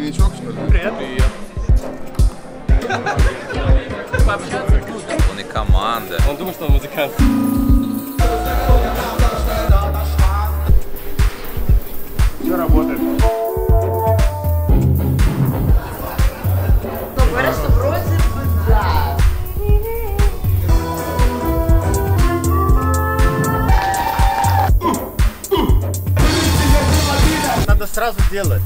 Коньячок, что ли? Привет. Он и команда. Он думает, что он музыкант. Все работает. Говорят, что вроде бы да. Надо сразу делать.